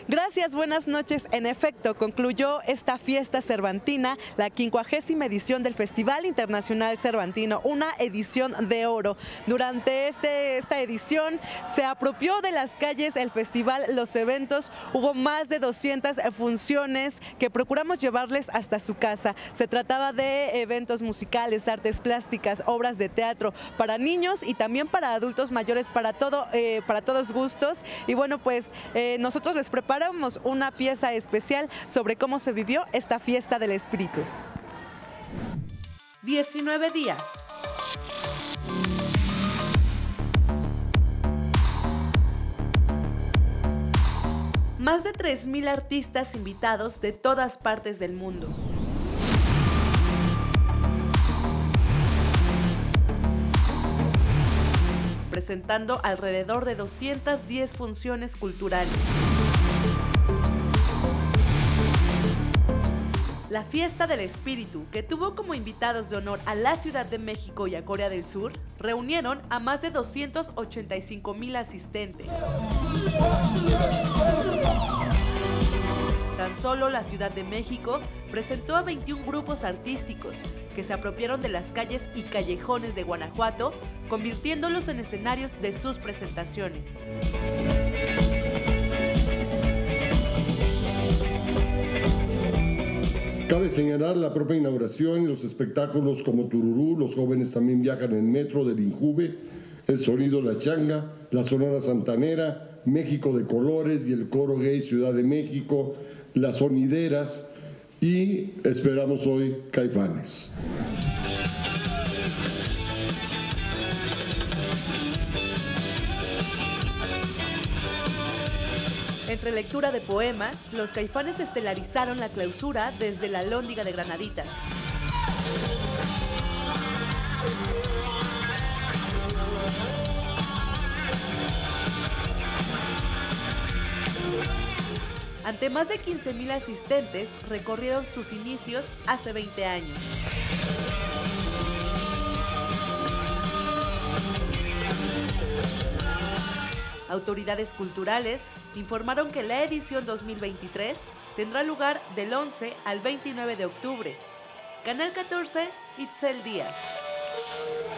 Gracias, buenas noches. En efecto, concluyó esta fiesta cervantina, la 50ª edición del Festival Internacional Cervantino, una edición de oro. Durante esta edición se apropió de las calles el festival, los eventos, hubo más de 200 funciones que procuramos llevarles hasta su casa. Se trataba de eventos musicales, artes plásticas, obras de teatro para niños y también para adultos mayores, para todos gustos. Y bueno, pues nosotros les preparamos una pieza especial sobre cómo se vivió esta fiesta del espíritu. 19 días. Más de 3,000 artistas invitados de todas partes del mundo. Presentando alrededor de 210 funciones culturales. La Fiesta del Espíritu, que tuvo como invitados de honor a la Ciudad de México y a Corea del Sur, reunieron a más de 285,000 asistentes. Tan solo la Ciudad de México presentó a 21 grupos artísticos que se apropiaron de las calles y callejones de Guanajuato, convirtiéndolos en escenarios de sus presentaciones. Cabe señalar la propia inauguración y los espectáculos como Tururú, Los jóvenes también viajan en metro del Injuve, El sonido La Changa, la Sonora Santanera, México de Colores y el Coro Gay Ciudad de México, Las Sonideras y esperamos hoy Caifanes. Entre lectura de poemas, los Caifanes estelarizaron la clausura desde la Alhóndiga de Granaditas. Ante más de 15,000 asistentes, recorrieron sus inicios hace 20 años. Autoridades culturales informaron que la edición 2023 tendrá lugar del 11 al 29 de octubre. Canal 14, Itzel Díaz.